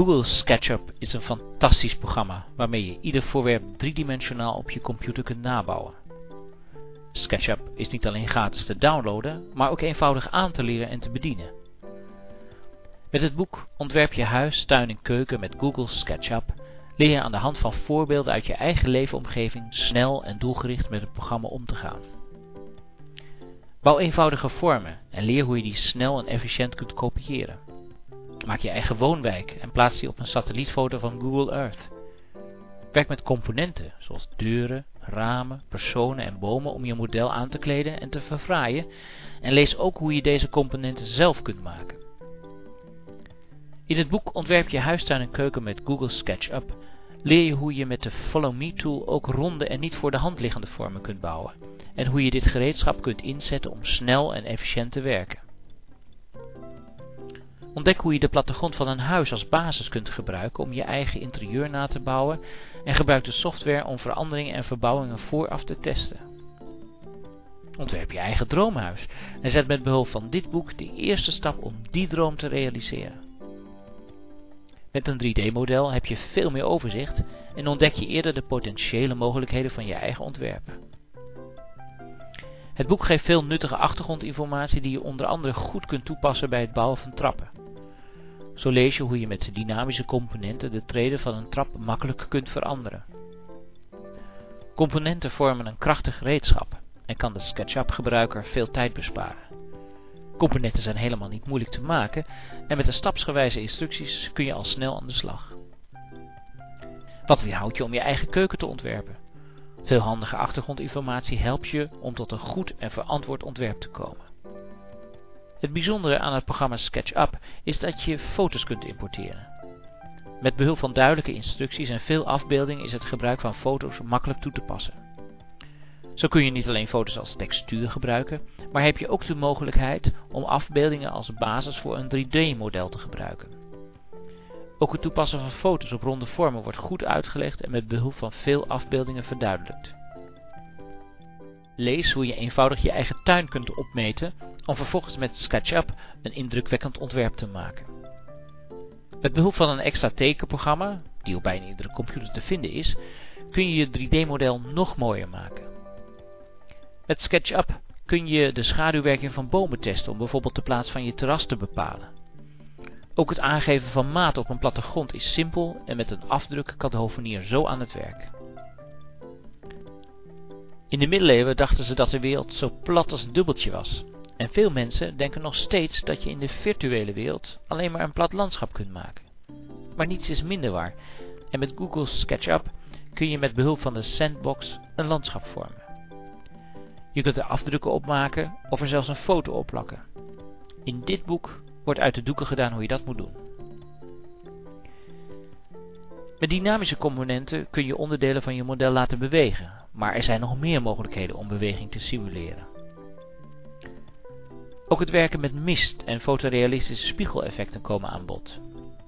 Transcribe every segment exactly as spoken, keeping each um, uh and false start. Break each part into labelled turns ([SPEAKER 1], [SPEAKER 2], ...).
[SPEAKER 1] Google SketchUp is een fantastisch programma waarmee je ieder voorwerp driedimensionaal op je computer kunt nabouwen. SketchUp is niet alleen gratis te downloaden, maar ook eenvoudig aan te leren en te bedienen. Met het boek Ontwerp je huis, tuin en keuken met Google SketchUp leer je aan de hand van voorbeelden uit je eigen leefomgeving snel en doelgericht met het programma om te gaan. Bouw eenvoudige vormen en leer hoe je die snel en efficiënt kunt kopiëren. Maak je eigen woonwijk en plaats die op een satellietfoto van Google Earth. Werk met componenten zoals deuren, ramen, personen en bomen om je model aan te kleden en te verfraaien en lees ook hoe je deze componenten zelf kunt maken. In het boek Ontwerp je huis, tuin en keuken met Google SketchUp leer je hoe je met de Follow Me tool ook ronde en niet voor de hand liggende vormen kunt bouwen en hoe je dit gereedschap kunt inzetten om snel en efficiënt te werken. Ontdek hoe je de plattegrond van een huis als basis kunt gebruiken om je eigen interieur na te bouwen en gebruik de software om veranderingen en verbouwingen vooraf te testen. Ontwerp je eigen droomhuis en zet met behulp van dit boek de eerste stap om die droom te realiseren. Met een drie D model heb je veel meer overzicht en ontdek je eerder de potentiële mogelijkheden van je eigen ontwerp. Het boek geeft veel nuttige achtergrondinformatie die je onder andere goed kunt toepassen bij het bouwen van trappen. Zo lees je hoe je met dynamische componenten de treden van een trap makkelijk kunt veranderen. Componenten vormen een krachtig gereedschap en kan de SketchUp-gebruiker veel tijd besparen. Componenten zijn helemaal niet moeilijk te maken en met de stapsgewijze instructies kun je al snel aan de slag. Wat weerhoudt je om je eigen keuken te ontwerpen? Veel handige achtergrondinformatie helpt je om tot een goed en verantwoord ontwerp te komen. Het bijzondere aan het programma SketchUp is dat je foto's kunt importeren. Met behulp van duidelijke instructies en veel afbeeldingen is het gebruik van foto's makkelijk toe te passen. Zo kun je niet alleen foto's als textuur gebruiken, maar heb je ook de mogelijkheid om afbeeldingen als basis voor een drie D model te gebruiken. Ook het toepassen van foto's op ronde vormen wordt goed uitgelegd en met behulp van veel afbeeldingen verduidelijkt. Lees hoe je eenvoudig je eigen tuin kunt opmeten om vervolgens met SketchUp een indrukwekkend ontwerp te maken. Met behulp van een extra tekenprogramma, die op bijna iedere computer te vinden is, kun je je drie D model nog mooier maken. Met SketchUp kun je de schaduwwerking van bomen testen om bijvoorbeeld de plaats van je terras te bepalen. Ook het aangeven van maat op een plattegrond is simpel en met een afdruk kan de hovenier zo aan het werk. In de middeleeuwen dachten ze dat de wereld zo plat als een dubbeltje was. En veel mensen denken nog steeds dat je in de virtuele wereld alleen maar een plat landschap kunt maken. Maar niets is minder waar en met Google SketchUp kun je met behulp van de sandbox een landschap vormen. Je kunt er afdrukken op maken of er zelfs een foto op plakken. In dit boek wordt uit de doeken gedaan hoe je dat moet doen. Met dynamische componenten kun je onderdelen van je model laten bewegen, maar er zijn nog meer mogelijkheden om beweging te simuleren. Ook het werken met mist en fotorealistische spiegeleffecten komen aan bod.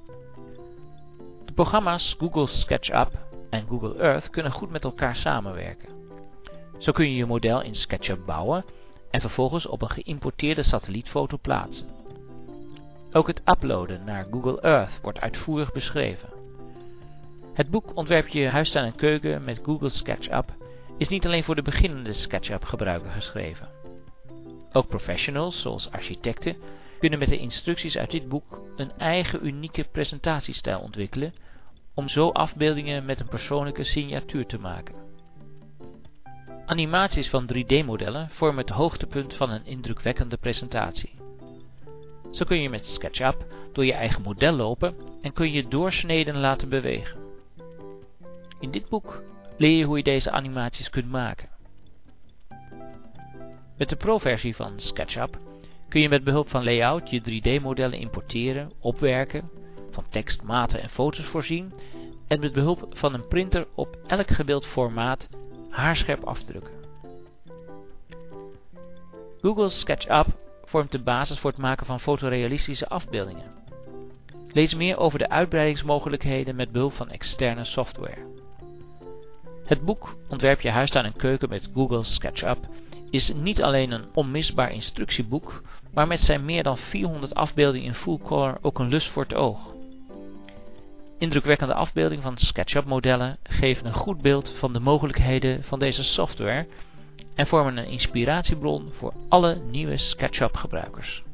[SPEAKER 1] De programma's Google SketchUp en Google Earth kunnen goed met elkaar samenwerken. Zo kun je je model in SketchUp bouwen en vervolgens op een geïmporteerde satellietfoto plaatsen. Ook het uploaden naar Google Earth wordt uitvoerig beschreven. Het boek Ontwerp je huis, tuin en keuken met Google SketchUp is niet alleen voor de beginnende SketchUp gebruiker geschreven. Ook professionals, zoals architecten, kunnen met de instructies uit dit boek een eigen unieke presentatiestijl ontwikkelen om zo afbeeldingen met een persoonlijke signatuur te maken. Animaties van drie D modellen vormen het hoogtepunt van een indrukwekkende presentatie. Zo kun je met SketchUp door je eigen model lopen en kun je doorsneden laten bewegen. In dit boek leer je hoe je deze animaties kunt maken. Met de Pro-versie van SketchUp kun je met behulp van layout je drie D modellen importeren, opwerken, van tekst, maten en foto's voorzien en met behulp van een printer op elk gewild formaat haarscherp afdrukken. Google SketchUp vormt de basis voor het maken van fotorealistische afbeeldingen. Lees meer over de uitbreidingsmogelijkheden met behulp van externe software. Het boek Ontwerp je huis, tuin en keuken met Google SketchUp is niet alleen een onmisbaar instructieboek, maar met zijn meer dan vierhonderd afbeeldingen in full color ook een lust voor het oog. Indrukwekkende afbeeldingen van SketchUp modellen geven een goed beeld van de mogelijkheden van deze software en vormen een inspiratiebron voor alle nieuwe SketchUp gebruikers.